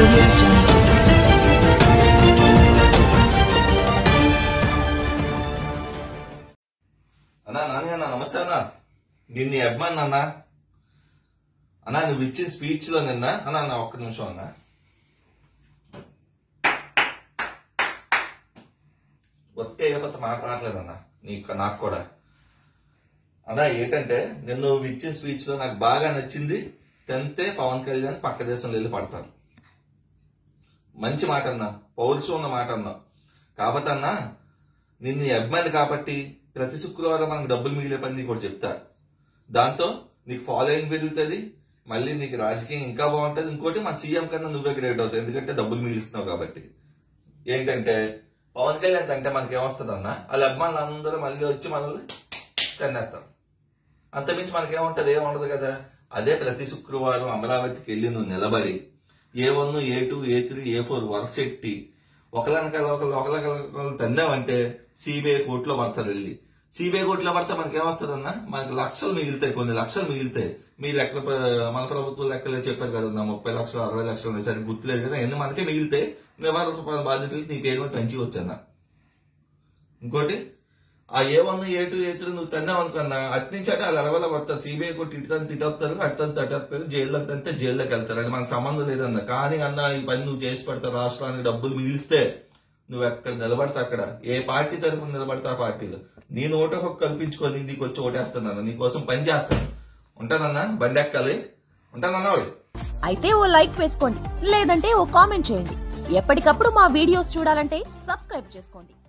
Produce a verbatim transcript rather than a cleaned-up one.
Audio Jungle. అన్నా నాని అన్న నమస్తే అన్నా. నేను నీ అభిమాని అన్నా. అన్నా నువ్వు ఇచ్చిన స్పీచ్ లో నిన్న అన్నా అన్న ఒక్క నిమిషం అన్నా. ఒత్తే కొత్త మాట్లాడలేదన్నా నీకు నాకు కూడా. అన్నా ఏంటంటే నేను నువ్వు ఇచ్చిన స్పీచ్ లో నాకు బాగా నచ్చింది. టెన్తే పవన్ కళ్యాణ్ పక్క దేశంలో వెళ్ళి పడతారు. మంచి మాట అన్నా, పౌరుషం ఉన్న మాట అన్నా. కాబట్టి అన్నా నిన్ను నీ అభిమాని కాబట్టి ప్రతి శుక్రవారం మనకు డబ్బులు మిగిలే పని నీకు ఒకటి చెప్తా. దాంతో నీకు ఫాలోయింగ్ పెరుగుతుంది, మళ్ళీ నీకు రాజకీయం ఇంకా బాగుంటుంది. ఇంకోటి మన సీఎం కన్నా నువ్వే గ్రేట్ అవుతావు, ఎందుకంటే డబ్బులు మిగిలిస్తున్నావు కాబట్టి. ఏంటంటే పవన్ కళ్యాణ్ అంటే మనకి ఏమొస్తుంది అన్న, వాళ్ళ అభిమానులు అందరూ మళ్ళీ వచ్చి మనల్ని కన్నేస్తారు. అంతమించి మనకేముంటది, ఏముండదు కదా. అదే ప్రతి శుక్రవారం అమరావతికి వెళ్ళి నువ్వు నిలబడి A one A two A three A four వరుస ఎట్టి ఒకళ్ళనకాల ఒకళ్ళు ఒకళ్ళ తన్నామంటే సిబిఐ కోర్టులో పడతారు. వెళ్ళి సిబిఐ కోర్టులో పడితే మనకి ఏమొస్తుందన్నా, మనకి లక్షలు మిగులుతాయి, కొన్ని లక్షలు మిగులుతాయి. మీ లెక్కల మన ప్రభుత్వం లెక్కలే చెప్పారు కదా, ముప్పై లక్షలు అరవై లక్షలు సరే గుర్తులేదు కదా, ఎన్ని మనకే మిగిలితాయి. నివారణ బాధ్యతలు నీ పేరు పెంచి వచ్చానా. ఇంకోటి ఆ A one A two A three నువ్వు తన్నావు అనుకున్నా, అటు నుంచి అంటే వాళ్ళు అలవల పడతారు. సిబిఐ కోర్టు ఇటుతని తిట్టొస్తారు, అటుతని తట్టేస్తారు, జైల్లోకి అంటే జైల్లోకి వెళ్తారు. అది మనకు సంబంధం లేదన్న. కానీ అన్న ఈ పని నువ్వు చేసి పెడతావు, రాష్ట్రానికి డబ్బులు మిగిలిస్తే నువ్వు ఎక్కడ నిలబడతా అక్కడ, ఏ పార్టీ తరఫున నిలబడతా ఆ పార్టీలో నేను ఓటు హక్కు కల్పించుకొని నీకు వచ్చి ఓటేస్తున్నాను, నీకోసం పని చేస్తాను. ఉంటానన్నా, బండి ఎక్కాలి. ఉంటానన్నా. అయితే ఓ లైక్ వేసుకోండి, లేదంటే ఓ కామెంట్ చేయండి. ఎప్పటికప్పుడు మా వీడియోస్ చూడాలంటే సబ్స్క్రైబ్ చేసుకోండి.